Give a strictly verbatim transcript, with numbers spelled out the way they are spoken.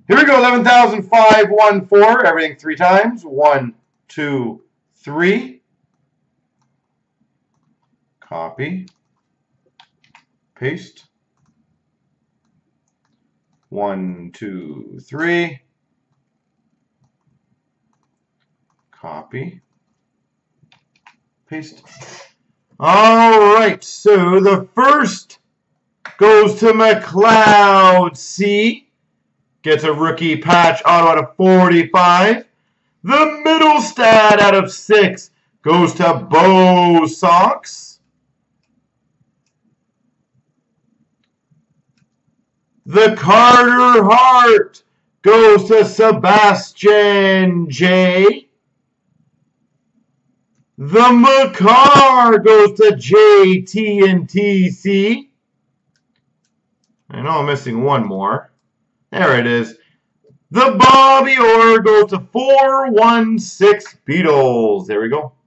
Here we go, eleven thousand five hundred fourteen. Everything three times. One, two, three. Copy. Paste. One, two, three. Copy. Paste. All right, so the first goes to McLeod. Gets a rookie patch auto out of forty-five. The middle stat out of six goes to Bo Sox. The Carter Hart goes to Sebastian J. The Makar goes to J T and T C. I know I'm missing one more. There it is. The Bobby Orr goes to four one six Beatles. There we go.